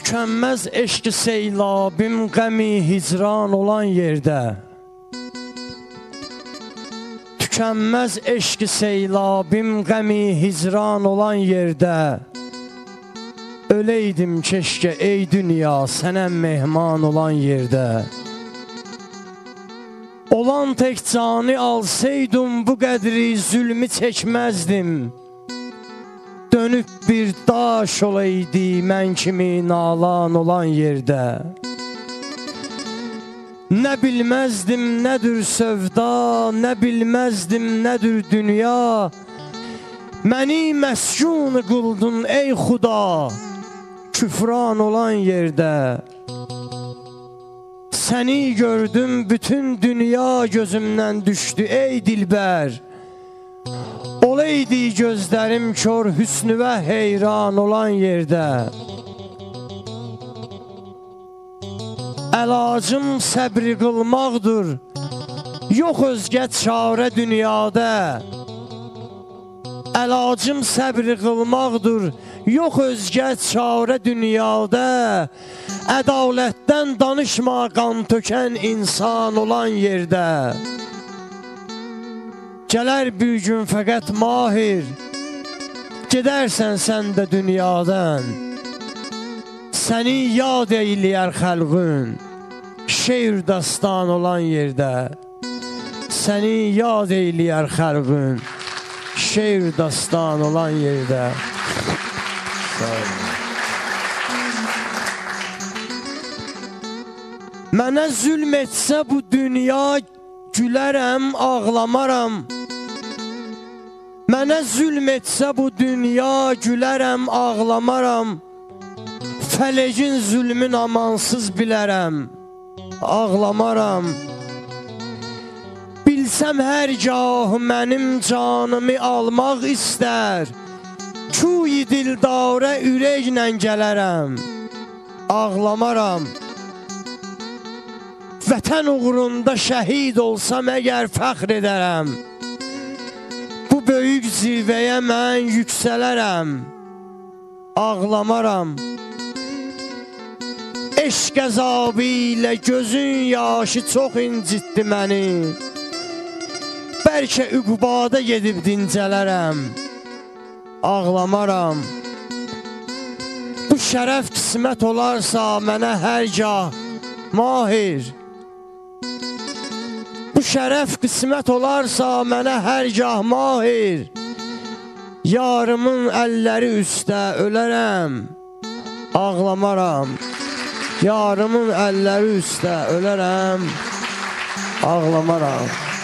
Tükənməz eşq seylabim qəmi hicran olan yerdə, tükənməz eşq seylabim qəmi hicran olan yerdə, öləydim keşke ey dünya sənə mehman olan yerdə. Olan tek canı alsaydım bu qədri zülmü çəkməzdim. Dönüb bir daş olaydı mən kimi nalan olan yerdə. Nə bilməzdim nədir sövda, nə bilməzdim nədir dünya. Məni məskun qıldın ey Xuda, küfran olan yerdə. Səni gördüm bütün dünya gözümdən düşdü ey dilbər. Olaydı gözlərim kör hüsnüvə heyran olan yerdə. Əlacım səbri qılmaqdır, yox özgə çarə dünyada. Əlacım səbri qılmaqdır, yox özgə çarə dünyada. Ədalətdən danışma qan tökən insan olan yerdə. Gələr bir gün fəqət mahir, gedərsən sən də dünyadan. Səni yad eyləyər xəlqün, şeir dastan olan yerdə. Səni yad eyləyər xəlqün, şeir dastan olan yerdə. Mənə zülm etsə bu dünya gülərəm, ağlamaram. Mənə zülm etsə bu dünya gülərəm, ağlamaram. Fələkin zülmün amansız bilərəm, ağlamaram. Bilsəm hər gah mənim canımı almaq istər, Küy dildarə ürəklə gələrəm, ağlamaram. Vətən uğrunda şəhid olsam əgər fəxr edərəm. Bu böyük zirvəyə mən yüksələrəm, ağlamaram. Eşq əzabı ilə gözün yaşı çox incitdi məni. Bəlkə üqbada gedib dincələrəm, ağlamaram. Bu şərəf qismət olarsa mənə hər gah mahir. Bu şərəf qismət olarsa mənə hər gah mahir. Yarımın əlləri üstə ölərəm, ağlamaram. Yarımın əlləri üstə ölərəm, ağlamaram.